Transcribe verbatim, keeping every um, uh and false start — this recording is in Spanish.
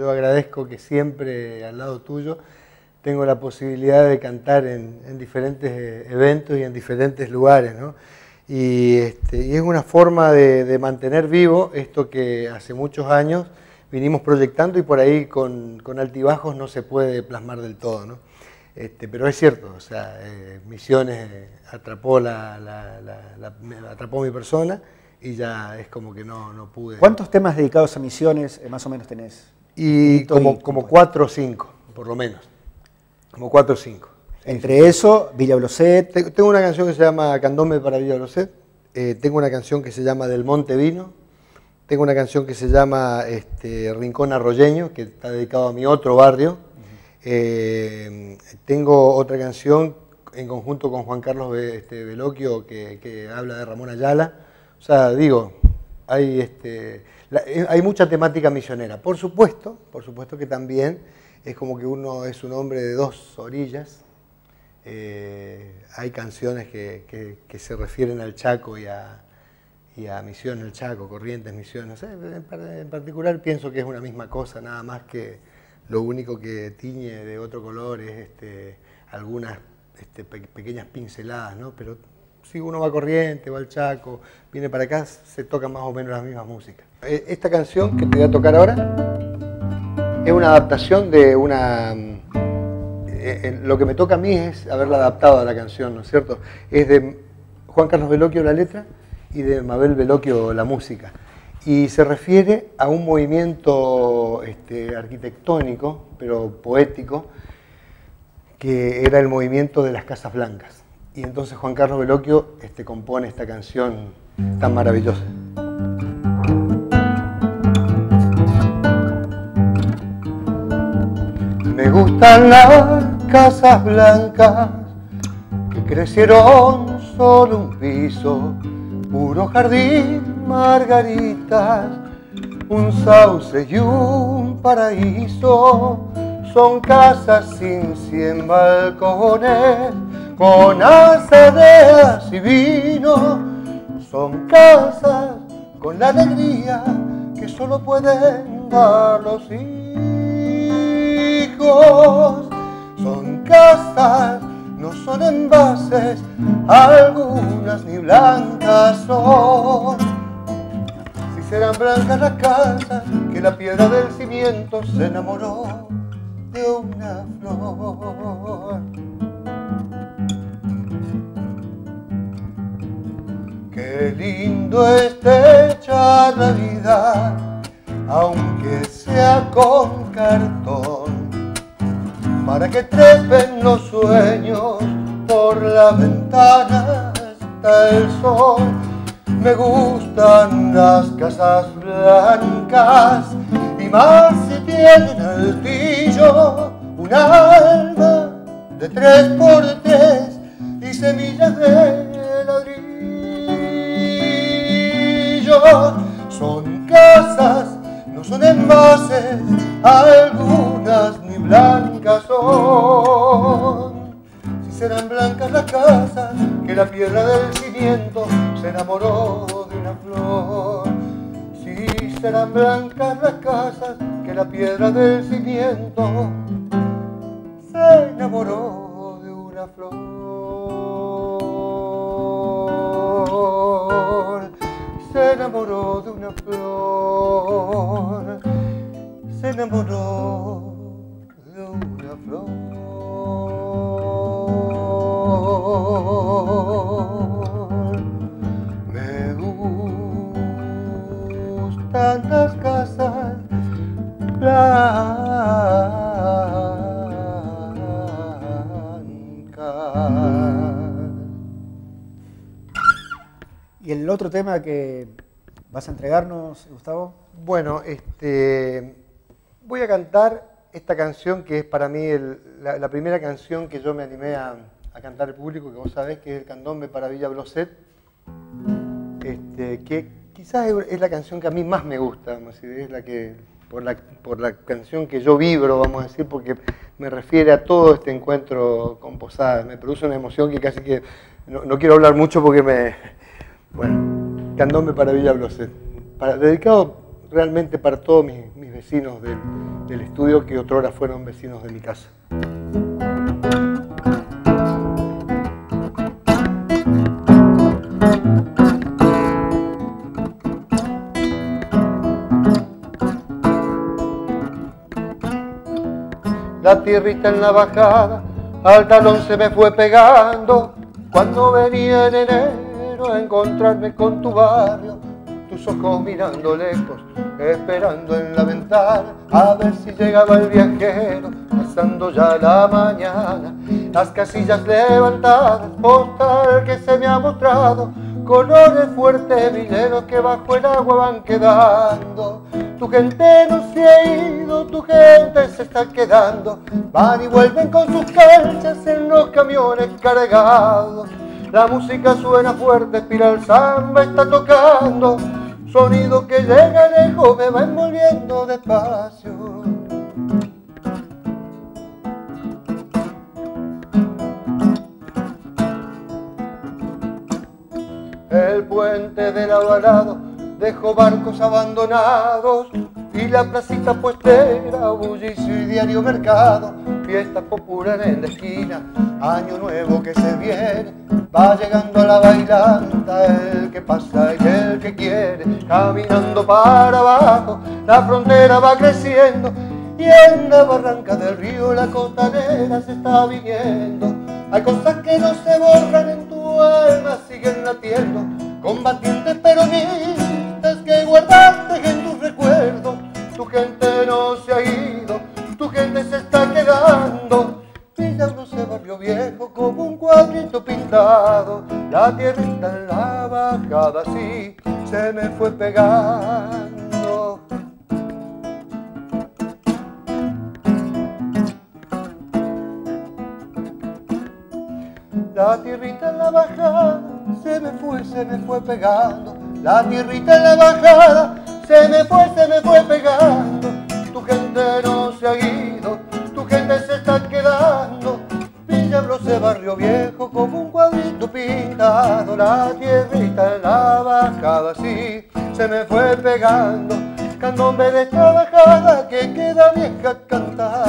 yo agradezco que siempre al lado tuyo tengo la posibilidad de cantar en, en diferentes eventos y en diferentes lugares, ¿no? Y, este, y es una forma de, de mantener vivo esto que hace muchos años vinimos proyectando y por ahí con, con altibajos no se puede plasmar del todo, ¿no? Este, pero es cierto, o sea, eh, Misiones eh, atrapó, la, la, la, la, me atrapó mi persona y ya es como que no, no pude. ¿Cuántos temas dedicados a Misiones eh, más o menos tenés? Y como, y como cuatro o cinco, por lo menos. Como cuatro o cinco. Entre sí. Eso, Villa Bloset. Tengo una canción que se llama Candombe para Villa Bloset. Eh, tengo una canción que se llama Del Monte Vino. Tengo una canción que se llama este, Rincón Arroyeño, que está dedicado a mi otro barrio. Eh, tengo otra canción en conjunto con Juan Carlos este, Veloquio que, que habla de Ramón Ayala. O sea, digo, hay, este, la, hay mucha temática misionera. Por supuesto, por supuesto que también es como que uno es un hombre de dos orillas. Eh, hay canciones que, que, que se refieren al Chaco y a, y a Misiones, el Chaco, Corrientes, Misiones. O sea, en, en particular pienso que es una misma cosa, nada más que lo único que tiñe de otro color es este, algunas este, pe pequeñas pinceladas, ¿no? Pero si uno va a Corrientes, va al Chaco, viene para acá, se tocan más o menos las mismas músicas. Esta canción que te voy a tocar ahora es una adaptación de una... Eh, lo que me toca a mí es haberla adaptado a la canción, ¿no es cierto? Es de Juan Carlos Veloquio la letra y de Mabel Veloquio la música. Y se refiere a un movimiento este, arquitectónico, pero poético, que era el movimiento de las Casas Blancas. Y entonces Juan Carlos Veloquio este, compone esta canción tan maravillosa. Me gustan las casas blancas que crecieron solo un piso, puro jardín, margaritas, un sauce y un paraíso. Son casas sin cien balcones, con azadeas y vino. Son casas con la alegría que solo pueden dar los hijos. Son casas, no son envases, algunas ni blancas son. Si serán blancas las casas, que la piedra del cimiento se enamoró de una flor. Qué lindo es techar la vida, aunque sea con cartón, para que trepen los sueños por la ventana hasta el sol. Me gustan las casas blancas y más si tienen altillo, un alma de tres por tres y semillas de ladrillo. Son casas, no son envases, algunas ni blancas son. Si serán blancas las casas, que la piedra del cimiento se enamoró de una flor. Si serán blancas las casas, que la piedra del cimiento se enamoró de una flor. Se enamoró de una flor. Se enamoró de una flor. Me gustan las casas blancas. ¿Y el otro tema que vas a entregarnos, Gustavo? Bueno, este, voy a cantar esta canción que es para mí el, la, la primera canción que yo me animé a, a cantar al público, que vos sabés que es el Candombe para Villa Bloset, este, que quizás es la canción que a mí más me gusta, vamos a decir, es la que, por la, por la canción que yo vibro, vamos a decir, porque me refiere a todo este encuentro con Posadas, me produce una emoción que casi que, no, no quiero hablar mucho porque me, bueno, Candombe para Villa Bloset, para, dedicado realmente para todos mis, mis vecinos del, del estudio que otrora fueron vecinos de mi casa. La tierrita en la bajada, al talón se me fue pegando, cuando venía en enero a encontrarme con tu barrio, tus ojos mirando lejos, esperando en la ventana, a ver si llegaba el viajero, pasando ya la mañana, las casillas levantadas, postal que se me ha mostrado, colores fuertes mineros que bajo el agua van quedando. Tu gente no se ha ido, tu gente se está quedando, van y vuelven con sus calchas en los camiones cargados. La música suena fuerte, Espiral Samba está tocando, sonido que llega lejos me va envolviendo despacio. El puente del Alvarado dejó barcos abandonados y la placita puestera, bullicio y diario mercado, fiesta popular en la esquina, año nuevo que se viene, va llegando a la bailanta el que pasa y el que quiere, caminando para abajo, la frontera va creciendo y en la barranca del río la costanera se está viniendo. Hay cosas que no se borran en tu alma, siguen latiendo, combatientes peronistas que guardaste en tus recuerdos. Tu gente no se ha ido, tu gente se está quedando. Villa Bronce, barrio viejo, como un cuadrito pintado. La tierrita en la bajada, sí, se me fue pegando. La tierrita en la bajada, se me fue, se me fue pegando. La tierrita en la bajada, se me fue, se me fue pegando. Tu gente no se ha ido, tu gente se está quedando. Villa Bronce, barrio viejo, como un cuadrito pintado. La tierrita en la bajada, sí, se me fue pegando. Candombe de esta bajada que queda vieja cantada.